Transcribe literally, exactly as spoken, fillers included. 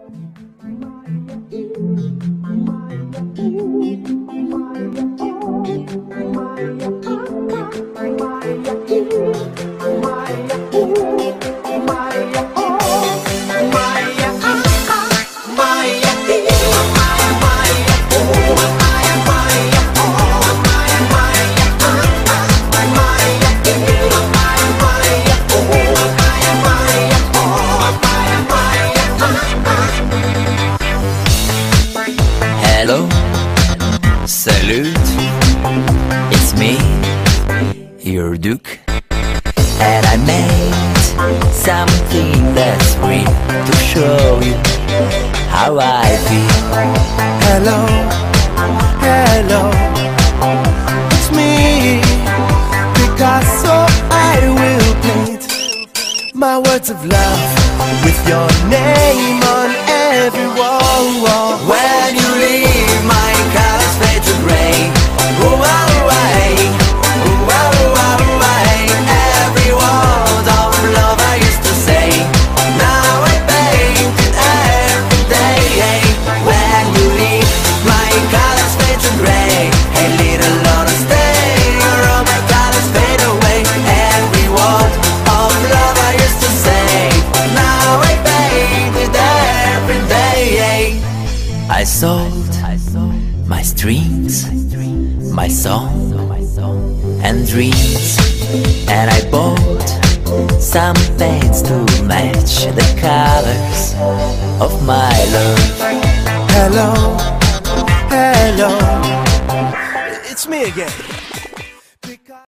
Hello, salute, it's me, your Duke, and I made something that's real to show you how I feel. Hello, hello, it's me, Picasso. I will paint my words of love with your name on every wall. When you leave, my colors fade to gray. Ooh, ah, away, ooh, ah, ah, away. Every word of love I used to say, now I paint it every day. When you leave, my colors fade to gray. Hey, little Lord, stay, or all my colors fade away. Every word of love I used to say, now I paint it every day. I sold my strings, my song and dreams, and I bought some paints to match the colors of my love. Hello, hello, it's me again.